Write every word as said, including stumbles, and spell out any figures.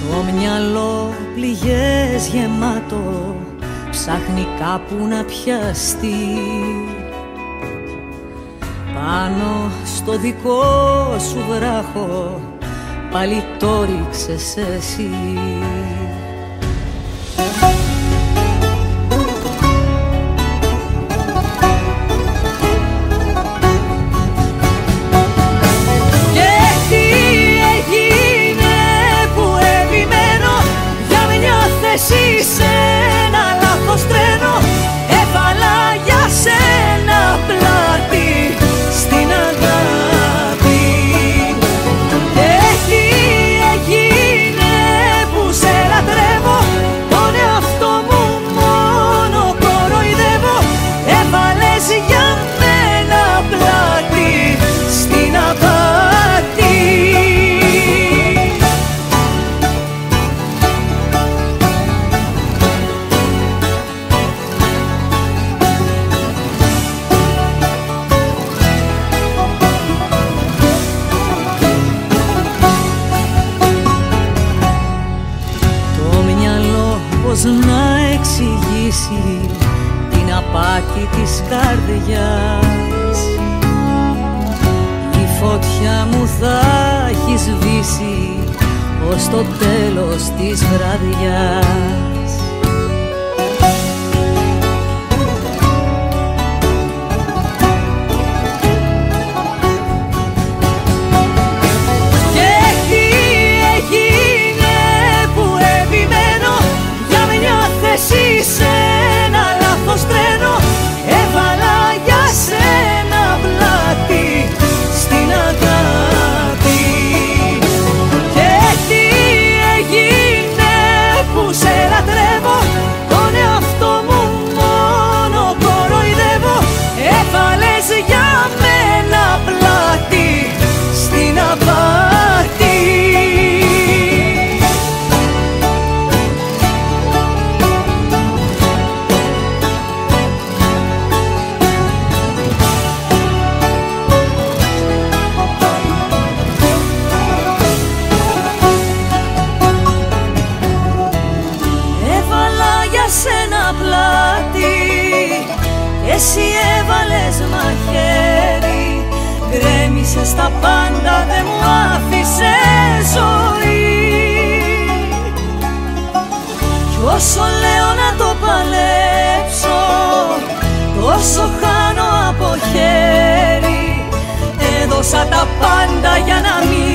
Το μυαλό πληγές γεμάτο ψάχνει κάπου να πιαστεί. Πάνω στο δικό σου βράχο πάλι το ρίξες εσύ. Σε ένα λάθος τρένο έβαλα για σένα πλάτη στην αγάπη. Έτσι έγινε που σε λατρεύω, τον εαυτό μου μόνο κοροϊδεύω. Έβαλες για μένα πλάτη στην αγάπη. Πώς να εξηγήσει την απάτη της καρδιάς. Η φωτιά μου θα έχει σβήσει ως το τέλος της βραδιάς. Σε ένα λάθος τρένο έβαλα για σένα πλάτη στην αγάπη. Και τι έγινε που σε λατρεύω, τον εαυτό μου μόνο κοροϊδεύω. Έβαλες για μένα πλάτη στην απάτη. Σένα πλάτη, εσύ έβαλες μαχαίρι, γκρέμισες τα πάντα, δεν μου άφησες ζωή. Κι όσο λέω να το παλέψω, τόσο χάνω από χέρι. Έδωσα τα πάντα για να μην